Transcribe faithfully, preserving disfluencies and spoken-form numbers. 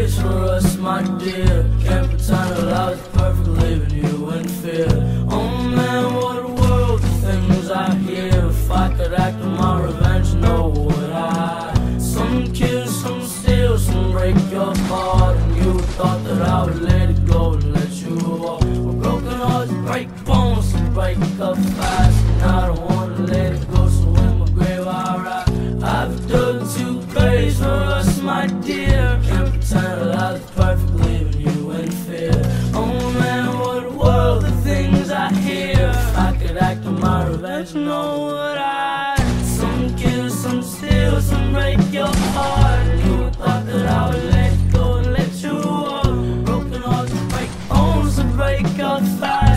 place for us, my dear. Can't pretend that I was perfect, leaving you in fear. Oh man, what a world of things I hear. If I could act on my revenge, know what I. Some kill, some steal, some break your heart, and you thought that I would let it go and let you walk. Well, broken hearts break bones, so break up fast, and I don't wanna let it go. So in my grave I write, I've dug two graves for us, my dear. Can't pretend that I was perfect, leaving you in fear. Oh man, what a world of things I hear. If I could act on my revenge, know what I. Some kill, some steal, some break your heart, and you thought that I would let go and let you walk. Broken hearts break bones and break up fast.